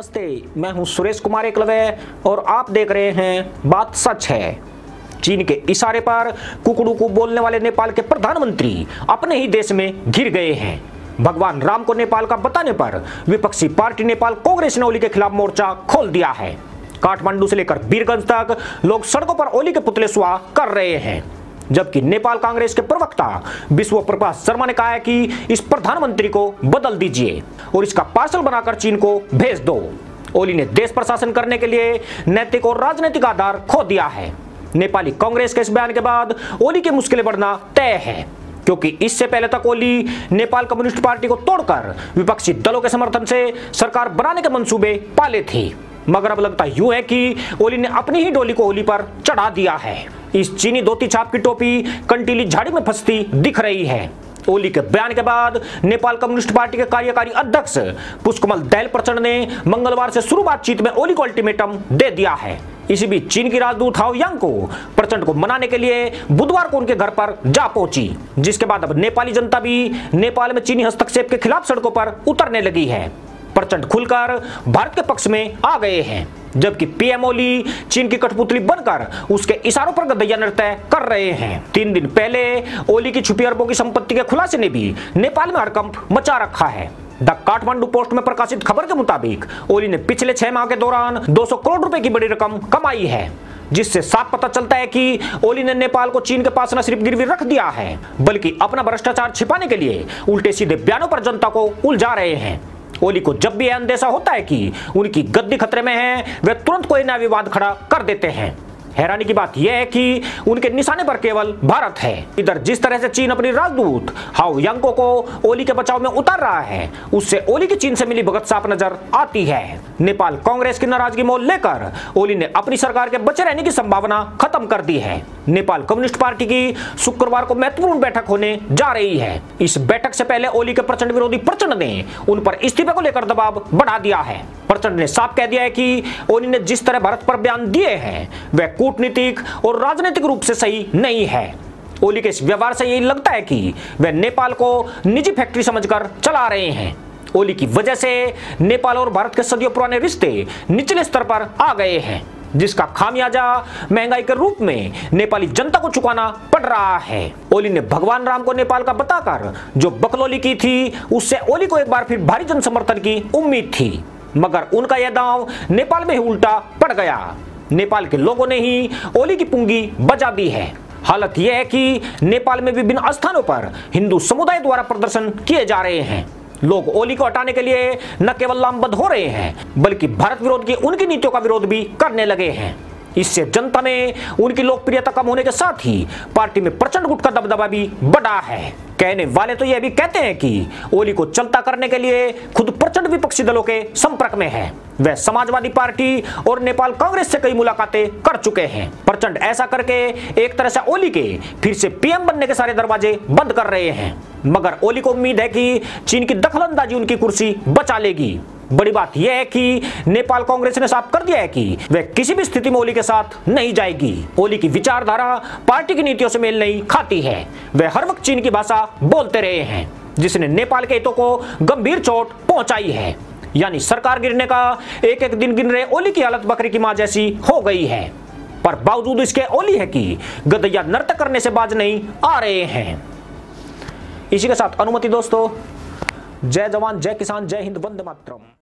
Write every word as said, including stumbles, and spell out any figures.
नमस्ते, मैं हूं सुरेश कुमार एकलव्य और आप देख रहे हैं बात सच है। चीन के इशारे पर कुकड़ू को बोलने वाले नेपाल के प्रधानमंत्री अपने ही देश में घिर गए हैं। भगवान राम को नेपाल का बताने पर विपक्षी पार्टी नेपाल कांग्रेस ने ओली के खिलाफ मोर्चा खोल दिया है। काठमांडू से लेकर वीरगंज तक लोग सड़कों पर ओली के पुतले सुआ कर रहे हैं, जबकि नेपाल कांग्रेस के प्रवक्ता विश्व प्रकाश शर्मा ने कहा है कि इस प्रधानमंत्री को बदल दीजिए और इसका पार्सल बनाकर चीन को भेज दो। ओली ने देश प्रशासन करने के लिए नैतिक और राजनीतिक आधार खो दिया है। नेपाली कांग्रेस के इस बयान के बाद ओली की मुश्किलें बढ़ना तय है, क्योंकि इससे पहले तक ओली नेपाल कम्युनिस्ट पार्टी को तोड़कर विपक्षी दलों के समर्थन से सरकार बनाने के मंसूबे पाले थे। मगर अब लगता यूं है कि ओली ने अपनी ही डोली को ओली पर चढ़ा दिया है। इस चीनी धोती छाप की टोपी कंटीली झाड़ी में फंसती दिख रही है। ओली के बयान के बाद नेपाल कम्युनिस्ट पार्टी के कार्यकारी अध्यक्ष पुष्पकमल दाहाल प्रचंड ने मंगलवार से शुरू बातचीत में ओली को अल्टीमेटम दे दिया है। इसी बीच चीन की राजदूत हाओ यांग को प्रचंड को मनाने के लिए बुधवार को उनके घर पर जा पहुंची, जिसके बाद अब नेपाली जनता भी नेपाल में चीनी हस्तक्षेप के खिलाफ सड़कों पर उतरने लगी है। प्रचंड खुलकर भारत के पक्ष में आ गए हैं, जबकि पीएम ओली चीन की कठपुतली बनकर उसके इशारों पर गदैया नृत्य कर रहे हैं। तीन दिन पहले ओली की छुपी अरबों की संपत्ति के खुलासे ने भी नेपाल में हड़कंप मचा रखा है। द काठमांडू पोस्ट में प्रकाशित खबर के मुताबिक ओली ने पिछले छह माह के दौरान दो सौ करोड़ रुपए की बड़ी रकम कमाई है, जिससे साफ पता चलता है कि ओली ने नेपाल को चीन के पास न सिर्फ गिरवी रख दिया है, बल्कि अपना भ्रष्टाचार छिपाने के लिए उल्टे सीधे बयानों पर जनता को उलझा रहे हैं। ओली को जब भी यह अंदेशा होता है कि उनकी गद्दी खतरे में है, वे तुरंत कोई नया विवाद खड़ा कर देते हैं। हैरानी की बात यह है कि उनके निशाने पर केवल भारत है। इधर जिस तरह से चीन अपनी राजदूत हाओ यांग को ओली के बचाव में उतार रहा है, उससे ओली की चीन से मिली भगत साफ नजर आती है। नेपाल कांग्रेस की नाराजगी मोल लेकर ओली ने अपनी सरकार के बचे रहने की संभावना खत्म कर दी है। नेपाल कम्युनिस्ट पार्टी की शुक्रवार को महत्वपूर्ण बैठक होने जा रही है। इस बैठक से पहले ओली के प्रचंड विरोधी प्रचंड ने उन पर इस्तीफे को लेकर दबाव बढ़ा दिया है। प्रचंड ने साफ कह दिया है कि ओली ने जिस तरह भारत पर बयान दिए हैं वह कूटनीतिक और राजनीतिक रूप से सही नहीं है। ओली के इस व्यवहार से यही लगता है कि वह नेपाल को निजी फैक्ट्री समझकर चला रहे हैं। ओली की वजह से नेपाल और भारत के सदियों पुराने रिश्ते निचले स्तर पर आ गए हैं, जिसका खामियाजा महंगाई के रूप में नेपाली जनता को चुकाना पड़ रहा है। ओली ने भगवान राम को नेपाल का बताकर जो बकलौली की थी, उससे ओली को एक बार फिर भारी जन समर्थन की उम्मीद थी, मगर उनका यह दांव नेपाल में ही उल्टा पड़ गया। नेपाल के लोगों ने ही ओली की पुंगी बजा दी है। हालत यह है कि नेपाल में विभिन्न स्थानों पर हिंदू समुदाय द्वारा प्रदर्शन किए जा रहे हैं। लोग ओली को हटाने के लिए न केवल लामबद्ध हो रहे हैं, बल्कि भारत विरोध की उनकी नीतियों का विरोध भी करने लगे हैं। इससे जनता में उनकी लोकप्रियता कम होने के साथ ही पार्टी में प्रचंड गुट का दबदबा भी बढ़ा है। कहने वाले तो यह भी कहते हैं कि ओली को चलता करने के लिए खुद प्रचंड विपक्षी दलों के संपर्क में है। वह समाजवादी पार्टी और नेपाल कांग्रेस से कई मुलाकातें कर चुके हैं। प्रचंड ऐसा करके एक तरह से ओली के फिर से पीएम बनने के सारे दरवाजे बंद कर रहे हैं, मगर ओली को उम्मीद है कि चीन की दखलंदाजी उनकी कुर्सी बचा लेगी। बड़ी बात यह है कि नेपाल कांग्रेस ने साफ कर दिया है कि वह किसी भी स्थिति में ओली के साथ नहीं जाएगी। ओली की विचारधारा पार्टी की नीतियों से मेल नहीं खाती है। वह हर वक्त चीन की भाषा बोलते रहे हैं, जिसने नेपाल के हितों को गंभीर चोट पहुंचाई है। यानी सरकार गिरने का एक एक दिन गिन रहे ओली की हालत बकरी की मां जैसी हो गई है। पर बावजूद इसके ओली है कि गदैया नृत्य करने से बाज नहीं आ रहे हैं। इसी के साथ अनुमति दोस्तों, जय जवान जय किसान जय हिंद वंदे मातरम।